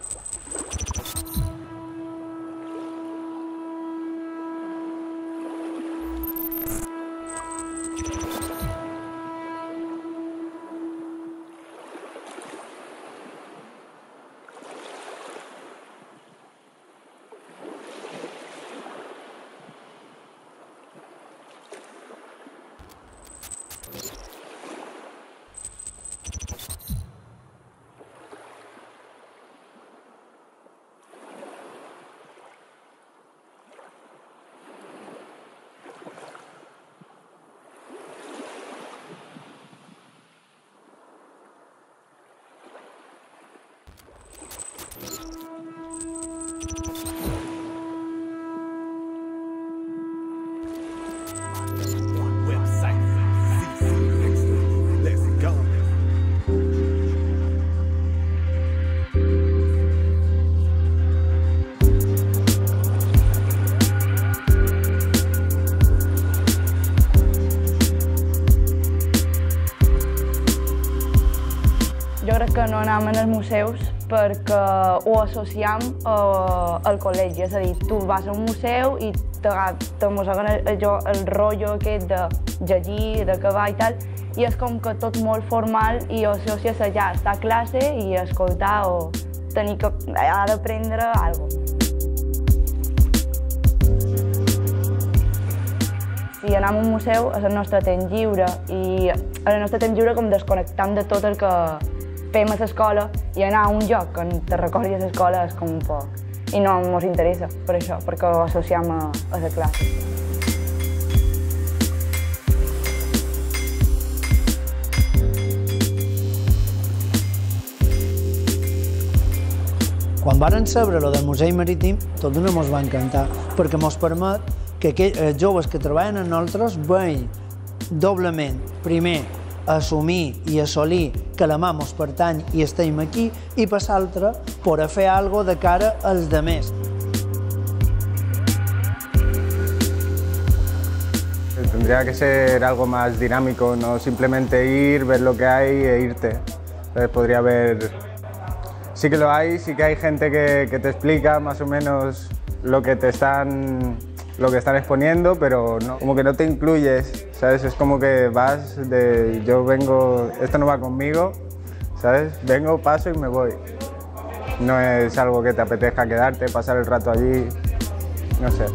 Jo crec que no anem als museus perquè ho associem al col·legi, és a dir, tu vas a un museu i te mosseguen el rotllo aquest de llegir, d'acabar i tal, i és com que tot molt formal i ho associes a ja estar a classe i escoltar o tenir que d'aprendre alguna cosa. Si anem a un museu és el nostre temps lliure i el nostre temps lliure com desconnectam de tot el que fem a l'escola i anar a un lloc que te recordi a l'escola és com un poc. I no ens interessa per això, perquè ho associem a la classe. Quan varen saber lo del Museu Marítim, tot d'una mos va encantar, perquè mos permet que aquells joves que treballen amb nosaltres veuen doblement, primer, assumir i assolir que la mà mos pertany i estem aquí, i per l'altre, poder fer alguna cosa de cara als demés. Tendría que ser algo más dinámico, no simplemente ir, ver lo que hay e irte. Podría haber... Sí que lo hay, sí que hay gente que te explica más o menos lo que están exponiendo, pero no, como que no te incluyes, ¿sabes? Es como que vas de yo vengo, esto no va conmigo, ¿sabes? Vengo, paso y me voy. No es algo que te apetezca quedarte, pasar el rato allí, no sé.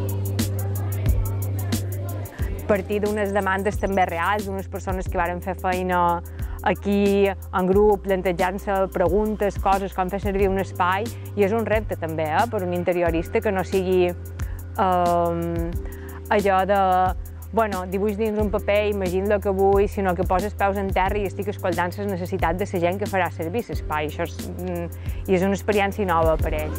A partir d'unes demandes també reals, d'unes persones que varen fer feina aquí en grup, plantejant-se preguntes, coses, com fer servir un espai, i és un repte també per un interiorista que no sigui allò de, bueno, dibuix dins un paper, imagina el que vull, sinó que poses peus en terra i estic escoltant les necessitats de la gent que farà servir l'espai. I és una experiència nova per ells.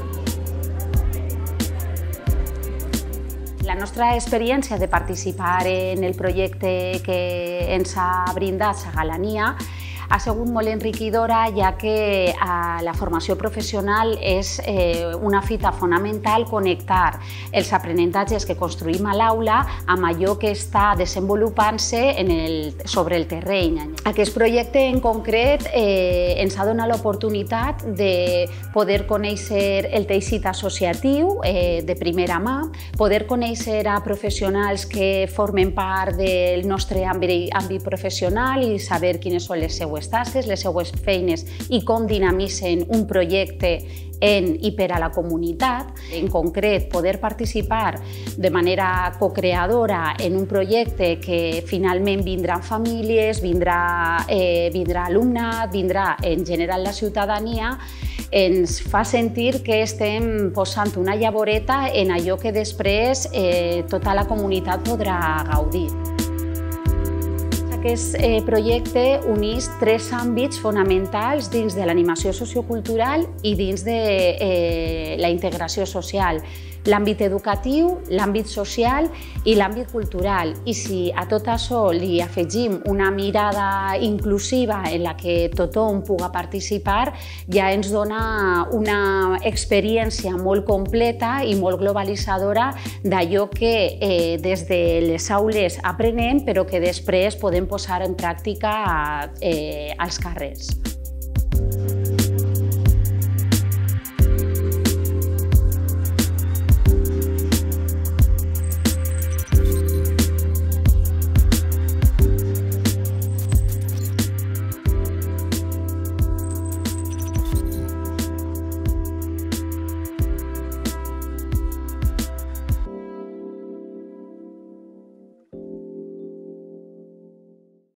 La nostra experiència de participar en el projecte que ens ha brindat la Galania ha sigut molt enriquidora, ja que la formació professional és una fita fonamental connectar els aprenentatges que construïm a l'aula amb allò que està desenvolupant-se sobre el terreny. Aquest projecte en concret ens ha donat l'oportunitat de poder conèixer el teixit associatiu de primera mà, poder conèixer a professionals que formen part del nostre àmbit professional i saber quines són les seues tasques, les seues feines i com dinamitzen un projecte en i per a la comunitat. En concret, poder participar de manera cocreadora en un projecte que finalment vindran famílies, vindrà alumnat, vindrà en general la ciutadania, ens fa sentir que estem posant una llavoreta en allò que després tota la comunitat podrà gaudir. Aquest projecte uneix tres àmbits fonamentals dins de l'animació sociocultural i dins de la integració social. L'àmbit educatiu, l'àmbit social i l'àmbit cultural. I si a tot això li afegim una mirada inclusiva en la que tothom puga participar, ja ens dona una experiència molt completa i molt globalitzadora d'allò que des de les aules aprenem, però que després podem posar en pràctica als carrers.